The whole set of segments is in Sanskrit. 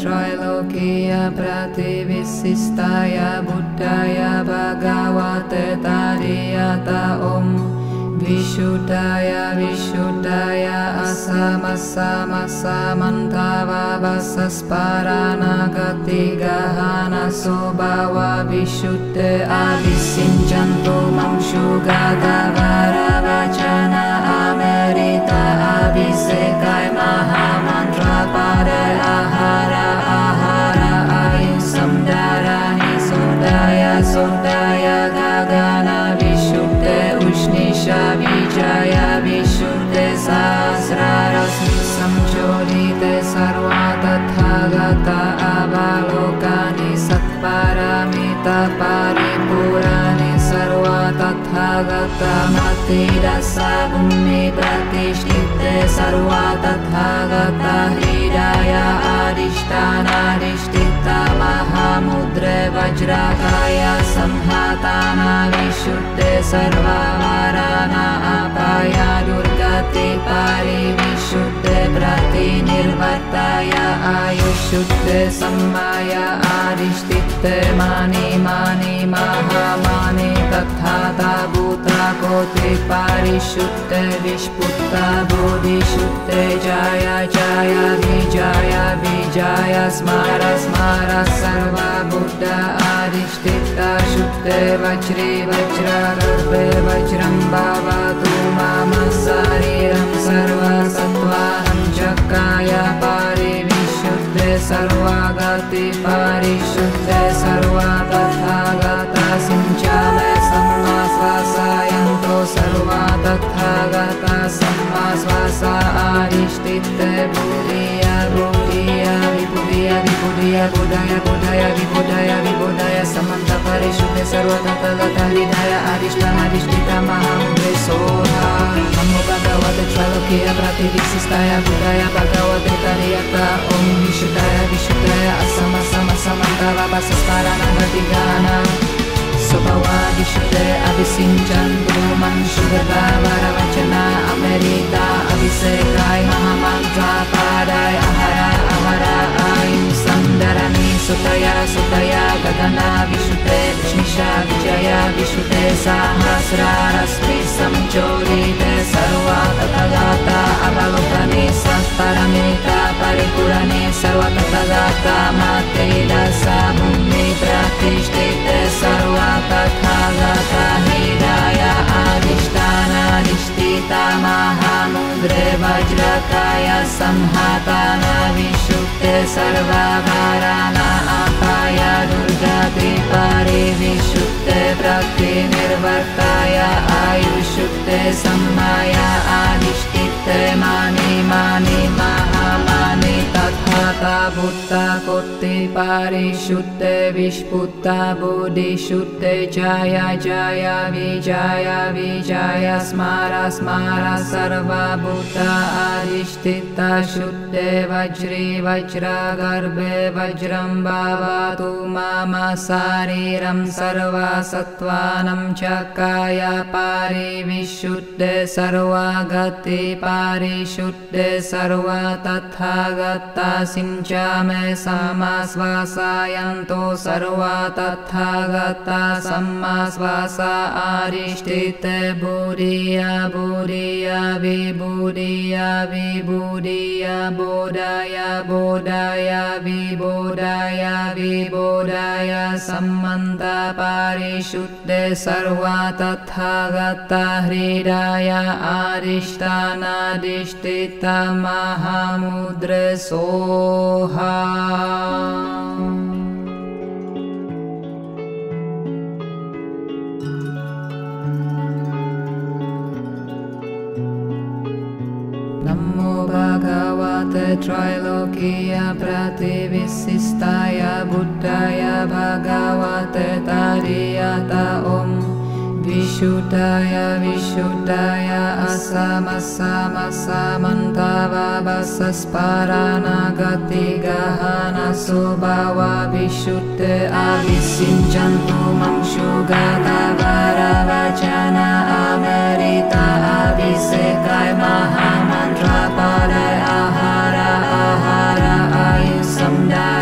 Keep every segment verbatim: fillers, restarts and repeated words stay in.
Trilokia Prativissistaya Buddhaya Bhagavate Tariyata Om Vishuddhaya Vishuddhaya Asamasamasa Vasasparana Gati Gahana Sobhava Vishuddhe Avisinjanto Mamshugata Varavachana Amerita Avisekai Mahamantra Pare Ahara Ahara Ayusam Dharani Sodaya Sodaya Gagana Vishuddhe Ushnisha Vijaya Vishuddhe Sahasrarasmi Samchodite Sarva Tathagata Avalokani Satparamita Paripurani Sarva Tathagata Matidasa Bhumi Pratishtite Sarva Tathagata Hridaya Adhishtana Adhishtita Mahamudre Vajrakaya Samhatana Vishuddhe Sarva Varana Apaya Durgati Pari Vishuddhe Prati Nirvartaya Ayushuddhe Sammaya Adhishtite Mani Mani Mahamani Tathata Bhuta Koti Parishuddhe Vishputta Bodhishuddhe Jaya Jaya Vijaya Vijaya Smara Smara Sarva Buddha Adhishtita Shuddhe Vajri Vajra Garbe Vajram Bhavatu Mama Sariram Sarva Sattvanam Chakaya Pari Vishuddhe Sarva Gati Parishuddhe Sarva Tathagata Sinchame Samma Svasayanto Sarva Tathagata Samma Svasa Adhishtite Buddhiya Buddhiya Vibhudiya Vibhudiya Buddhaya Buddhaya Vibhudaya Vibhudaya Samanta Parishuddhe Sarva Tathagata Hridaya Adhishtana Adhishtita Mahamudre Soha Namo Bhagavate Trilokia Prativissistaya Buddhaya Bhagavate Tariyata Om Vishuddhaya Vishuddhaya Asama Sama Samanta Vasasparana Gatigana Sobhava Vishuddhe Avisinjantu Manshugata Varavachana Amerita Avisekai Mahamantra Padai Ahara Ahara Ayusam Dharani Sutaya Sutaya Gagana Vishuddhe Ushnisha Vijaya Vishuddhe Sahasrarasmi Samchodite Sarva Tathagata Avalokani Satparamita Paripurani Sarva Tathagata Matidasa Bhumi Pratishtite Sarva Tathagata Hridaya Adhishtana Adhishtita Mahamudre Vajrakaya Samhatana Vishuddhe Sarva Varana Apaya Durgati Pari Vishuddhe Prati Nirvartaya Ayushuddhe Sammaya Adhishtite Mani Mani Mahamani Tathata Bhutta Koti Parishuddhe Vishputta Bodhishuddhe Jaya Jaya Vijaya Vijaya Smara Smara Sarva Bhuta Adhishtita Shuddhe Vajri Vajra Garbe Vajram Bhavatu Mama Sariram Sarva Sattvanam Chakaya Pari Vishuddhe Sarva Gati Parishuddhe Sarva Tathagata Sinchame Sama Svasayanto Sarva Tathagata Samma Svasa Adhishtite Buddhiya Buddhiya Vibhudiya Vibhudiya Bodhaya Bodhaya Vibodhaya Vibodhaya Sammanta Parishuddhe Sarva Tathagata Hridaya Adhishtana Adhishtita Mahamudre Soha Namo Bhagavate Trilokia Prativissistaya Buddhaya Bhagavate Tariyata Om Vishuddhaya Vishuddhaya Asamasamasa Vasasparana Gati Gahana Sobhava Vishuddhe Avisinjantu Mamshugata Varavachana Amerita Avisekai Mahamantra Pare Ahara Ahara Ayusam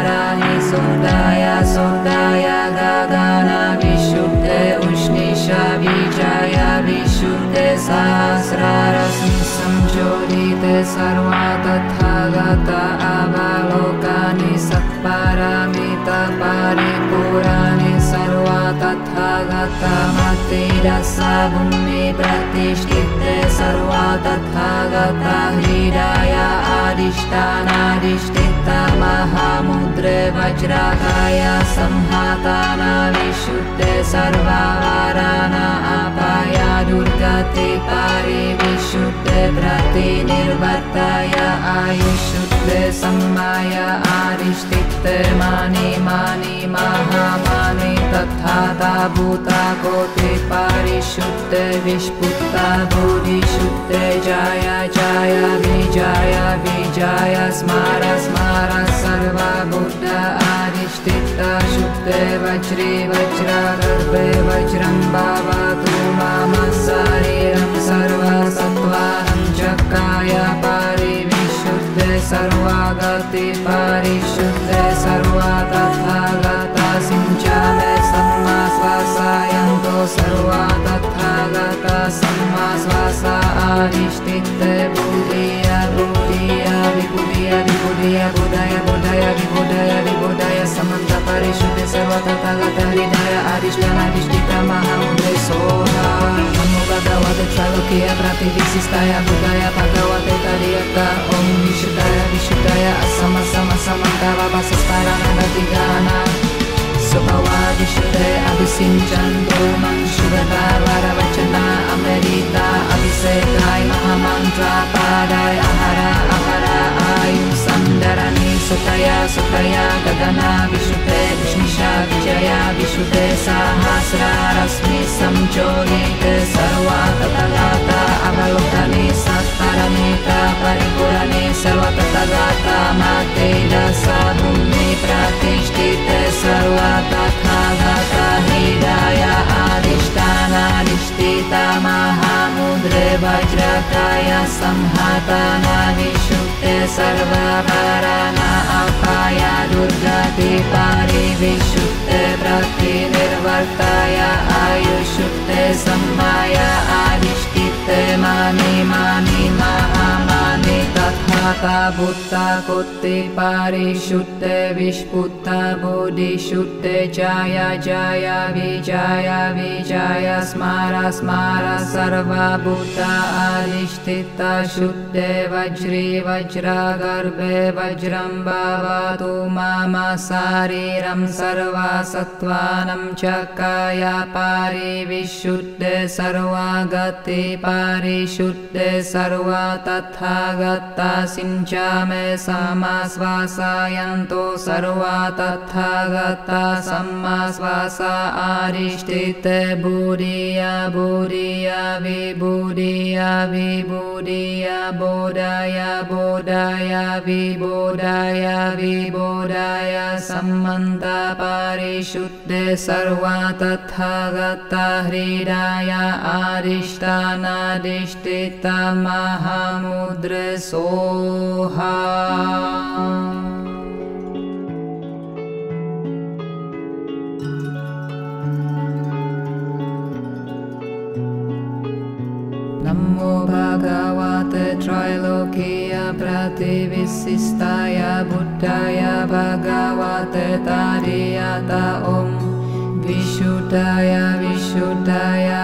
sarva tathagata avalokani satparamita paripurani sarva tathagata matidasa bhumi pratishtite sarva tathagata hridaya adishtanadishtita mahamudre vajrakaya samhatana vishuddhe sarva varana apaya durgati parivishuddhe prati nirvartaya ayushuddhe sammaya adishtite mani mani mahamani tathata bhuta koti parishuddhe vishputta bodhishuddhe jaya jaya vijaya vijaya smara smara sarva buddha adishtita shuddhe vajri vajra garbhe vajram bhavatu mama sariram sarva sattvanam chakaya parivishuddhe sarva gati parishuddhe sarva tathagata sinchame samma svasayanto sarva tathagata samma svasa adishtite buddhiya buddhiya vibhuddhiya vibhuddhiya buddhaya buddhaya vibhuddhaya vibhuddhaya samanta parishuddhe sarva tathagata hridaya adishtana adishtita mahamudre soha namo bhagavate salokya prativisistaya buddhaya bhagavate tariyaka om vishuddhaya vishuddhaya asama sama samanta vabhasasparana gatigana Subhava vishuddhe abhisinjanto manshugata varavachana amerita abhisekai mahamantra padai ahara ahara ayum sandarani sutaya sutaya gagana vishuddhe vishnisha vijaya vishuddhe sahasra rasmi samjolite sarva tathagata avalokani satparamita paripurani sarva tathagata matedasa bhumi pratishtite sarva tathagata hridaya adishtana adishtita mahamudre vajrakaya samhatana vishuddhe sarva varana apaya durgati parivishuddhe prati nirvartaya ayushuddhe sammaya adishtite mani mani mahamani tathata buddha koti parishuddhe vishputta bodhishuddhe jaya jaya vijaya vijaya smara smara sarva buddha adishtita shuddhe vajri vajra garbhe vajram bhavatu mama sariram sarva sattvanam chakaya parivishuddhe sarva gati parishuddhe sarva tathagata sinchame sama svasayanto sarva tathagata samma svasa adishtite buddhiya buddhiya vibhuddhiya vibhuddhiya bodhaya bodhaya vibodhaya vibodhaya sammanta parishuddhe sarva tathagata hridaya adishtana adishtita mahamudre soha Namo bhagavate Trailokya prativisistaya buddhaya bhagavate tariyata om Vishuddhaya Vishuddhaya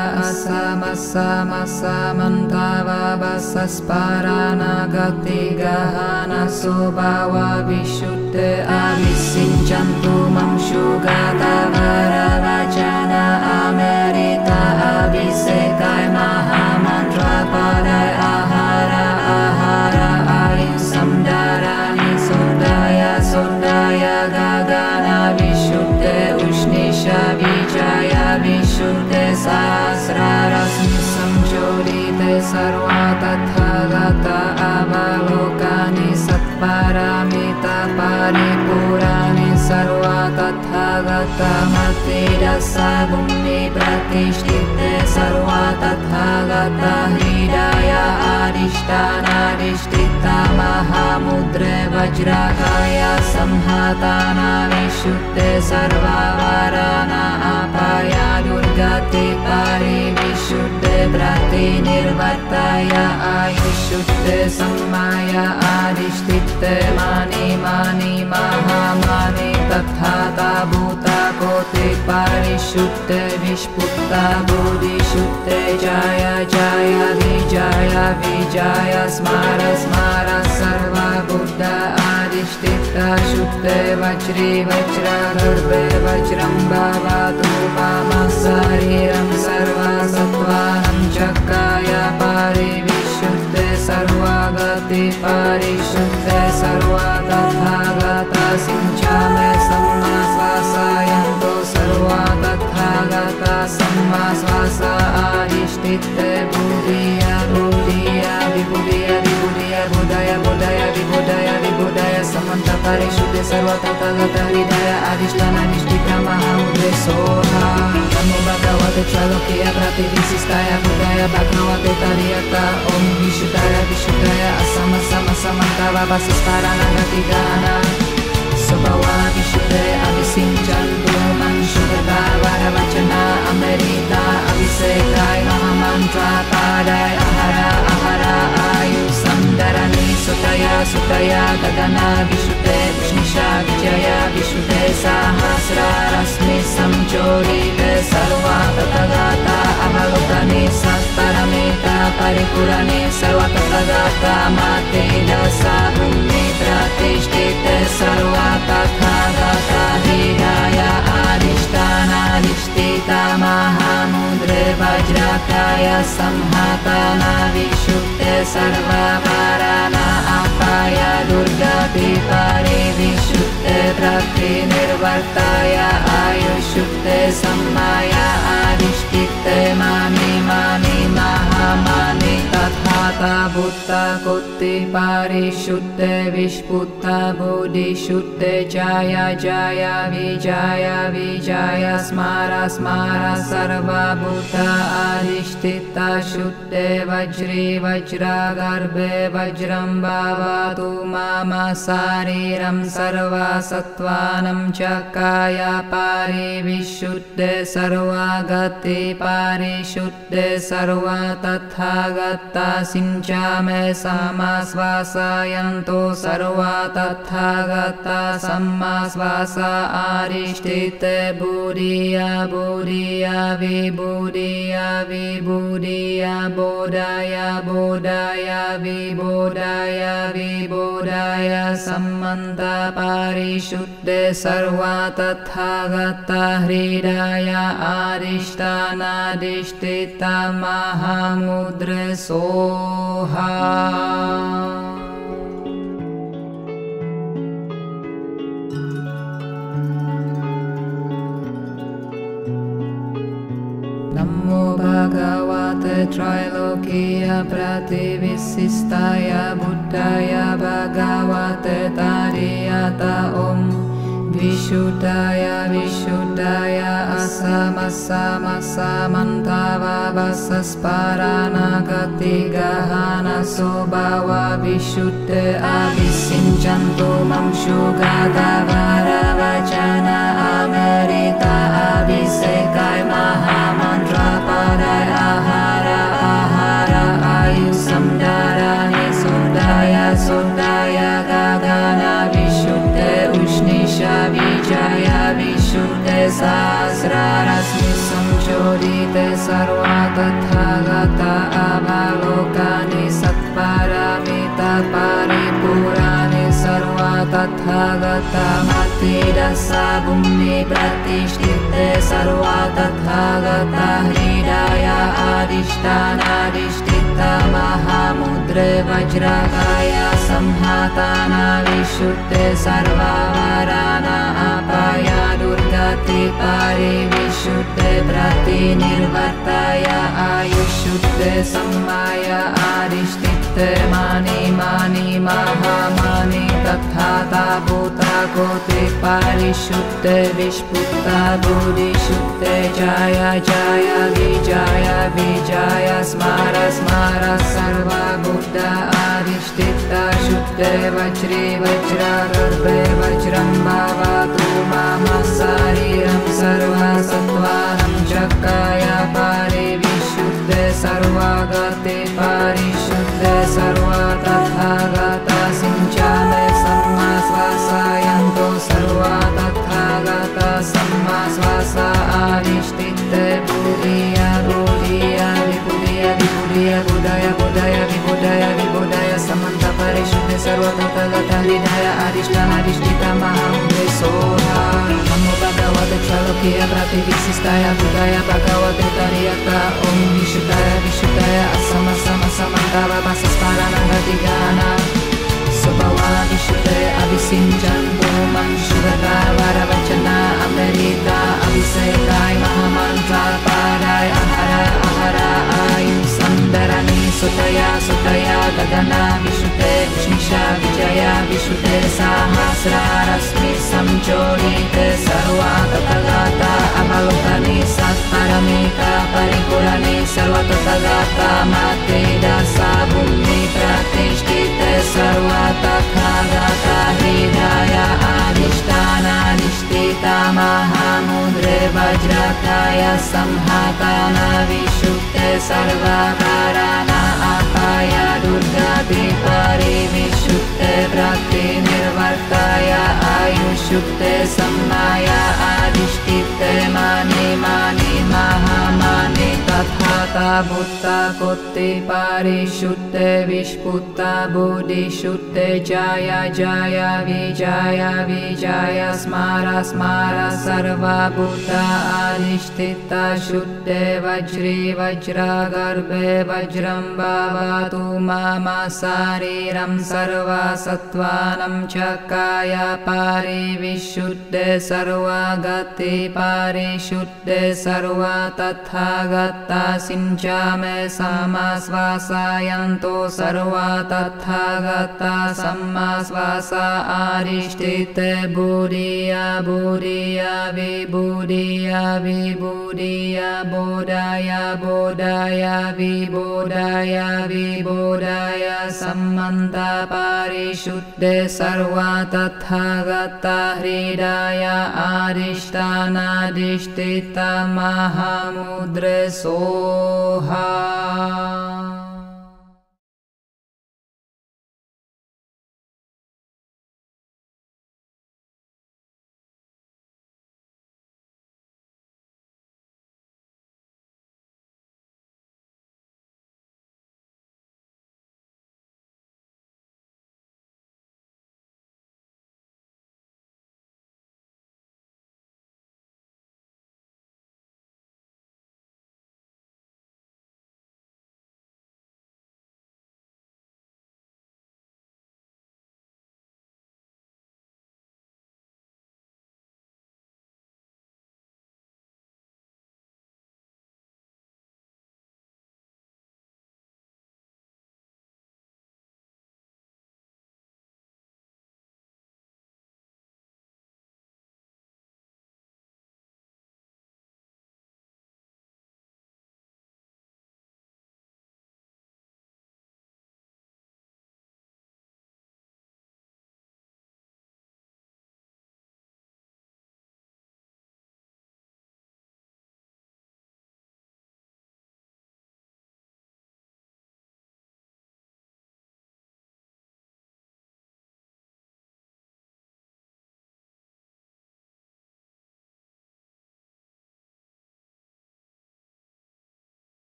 asamasamasa-mantavabhasasparana gati gahana sobhava Vishuddhe abhisinjantu mamshugata varavachana amerita abhisekai mahamantra padai ahara ahara ayusam darani sodaya sodaya gagana Vishuddhe ushnisha vijaya vishuddhe sahasra rasmi samjolite sarva tathagata avalokani satparamita paripurani sarva tathagata matidasa bhumi pratishtite sarva tathagata hridaya adishtana adhishtita mahamudre vajrakaya samhatana vishuddhe sarva varana apaya durgati parivishuddhe prati nirvartaya ayushuddhe sammaya adhishtite mani mani mahamani tathata bhuta koti parishuddhe vishputta bodhishuddhe jaya jaya vijaya vijaya smara smara sarva buddha adhishtita shuddhe vajri vajra garbhe vajram bhavatu mama sariram sarva sattvanam chakaya parivishuddhe sarvagati parishuddhe sarva tathagata sinchame samma svasayanto sarva tathagata samma svasa adhishtite buddhiya buddhiya vibhuddhiya vibhuddhiya buddhaya buddhaya vibhuddhaya vibhuddhaya samanta parishuddhe sarva tathagata hridaya adhisthana adhishtita mahamudre soha namo bhagavate chalokya prativisistaya buddhaya bhagavate tariyata om vishuddhaya vishuddhaya asama sama samanta vabhasisparana gatigana Sabhava vishuddhe abhisinjantu manshurata varavachana amerita abhisekai mahamantra padai ahara ahara ayu samdarani sutaya sutaya gadana vishuddhe vishnisha vijaya vishuddhe sahasra rasmi samchodite sarva tathagata avalokani sattaramita paripurani sarva tathagata mate dasa bhumi pratishtite sarva tathagata hridaya adhisthana adhishtita mahamudre vajrakaya samhatana vishuddhe sarva varana apaya durgati parivishuddhe prati nirvartaya ayushuddhe sammaya adhishtite mani mani mahamani tathata bhutta koti parishuddhe vishputta bodhishuddhe jaya jaya vijaya vijaya smara smara sarva buddha adhishtita shuddhe vajri vajra garbhe vajram bhavatu mama sariram sarva sattvanam chakaya parivishuddhe sarva gati parishuddhe sarva tathagata sinchame sama svasayanto sarva tathagata samma svasa adhishtite buddhiya buddhiya vibhuddhiya vibhuddhiya bodhaya bodhaya vibodhaya vibodhaya sammanta parishuddhe sarva tathagata hridaya adhisthana adhishtita mahamudre soha Namo bhagavate Trailokya prativisistaya buddhaya bhagavate tariyata om Vishuddhaya Vishuddhaya Asama Samanta Vabhasasparana Gati Gahana Sobhava Vishuddhe Abhisinjantu Mamshugata Varavachana Amerita Abhisekai Mahamantra Padai Ahara Ahara Ayusam Dharani Sundaya Sundaya Gagana Vishuddhe Ushnisha Vijaya Vishuddhe Sahasra Rasmi Samchodite Sarva Tathagata Avalokani Satparamita Paripurani Sarva Tathagata Mati Dasa Bhumi Pratishtite Sarva Tathagata Hridaya Adhisthana Adhishtita Mahamudre Vajrakaya Samhatana Vishuddhe Sarva Varana Apaya Durgati Parivishuddhe Prati Nirvartaya Ayushuddhe Sammaya Adhishtite Mani Mani Mahamani Tathata Bhuta Koti Parishuddhe Vishputta Bodhishuddhe Jaya Jaya Vijaya Vijaya Smara Smara Sarva Buddha Adhishtite अधिष्ठिता शुद्धे वज्रे वज्रागर्भे वज्रं भवतु मम शरीरं सर्वसत्त्वानं चक्राय परिविशुद्धे सर्वगते परिशुद्धे सर्वतथागता सिञ्चामे सम्मा श्वासयन्तो सर्वतथागता सम्मा श्वास अधिष्ठिते बुधिय बुधिय विबुधिय विबुधिय बुधय बुधय विबुधय विबुधय समन्त परिशुद्धे सर्वतथागता हृदय अधिष्ठान अधिष्ठिता महामुद्रे सोहा नमो भगवते चालुक्य प्रतिविशिष्टाय बुधाय भगवते तर्यता ॐ विशुद्धाय विशुद्धाय असम सम समन्तावपसस्मरणगतिगाना स्वभावा विशुद्धे अभिसिञ्चन्तो मंशुगता वरवचना अमृता अभिषेकाय महामन्त्रा पाराय अहर अहर आयु सन्दरणी सुतया सुतया गगना विशुद्धे विष्णिषा विजया विशुद्धे सहस्रारश्मि संचोदिते सर्वा तथागता अवलोकने सत्परमेका परिपूरणे सर्वतथागता मते दशा भूमि प्रतिष्ठिते सर्वा तथागता हृदय अधिष्ठानाधिष्ठिता महामुद्रे वज्रकाय संहातान विशुद्धे सर्वकारणा अपाय दुर्गति परिविशुद्धे प्रतिनिर्वर्ताय आयुष्युक्ते सम्माय अधिष्ठिते माने माने महामाने तथाता भूता कोत्ते परिशुद्धे विष्पुत्ता बुद्धिशुद्धे जय जय विजय विजय स्मार स्मार सर्वभूता अधिष्ठिता शुद्धे वज्रे वज्रागर्भे वज्रं भवतु मम शरीरं सर्वसत्त्वानं चक्राय परिविशुद्धे सर्वगते परिशुद्धे सर्वतथागता सिञ्चामे समः श्वासयन्तो सर्वतथागता सम्मा श्वास अधिष्ठिते बुधिय बुधिय विबुधिय विबुधिय बोधय बोधय विबोधय विबोधय सम्मन्त परिशुद्धे सर्वतथागता हृदय अधिष्ठानाधिष्ठिता महामुद्रे सोहा